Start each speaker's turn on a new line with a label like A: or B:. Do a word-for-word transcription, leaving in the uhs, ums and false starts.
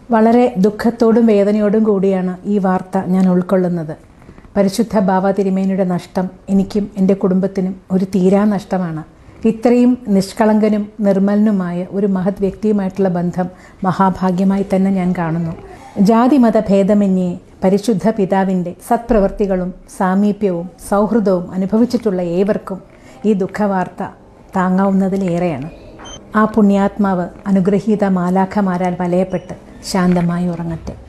A: വളരെ ദുഃഖത്തോടും വേദനയോടും കൂടിയാണ് ഈ വാർത്ത ഞാൻ ഉൾക്കൊള്ളുന്നത്. പരിശുദ്ധ ബാവ തിരുമേനിയുടെ നഷ്ടം എനിക്കും എൻ്റെ കുടുംബത്തിനും ഒരു തീരാ നഷ്ടമാണ്. ഇത്രയും നിഷ്കളങ്കനും നിർമ്മലനുമായ ഒരു മഹത് വ്യക്തിയുമായിട്ടുള്ള ബന്ധം മഹാഭാഗ്യമായി തന്നെ ഞാൻ കാണുന്നു. ജാതിമത ഭേദമന്യേ പരിശുദ്ധ പിതാവിൻ്റെ സത്പ്രവൃത്തികളും സാമീപ്യവും സൗഹൃദവും അനുഭവിച്ചിട്ടുള്ള ഏവർക്കും ഈ ദുഃഖവാർത്ത താങ്ങാവുന്നതിലേറെയാണ്. ആ പുണ്യാത്മാവ് അനുഗ്രഹീത മാലാഖമാരാൽ വലയപ്പെട്ട് ശാന്തമായി ഉറങ്ങട്ടെ.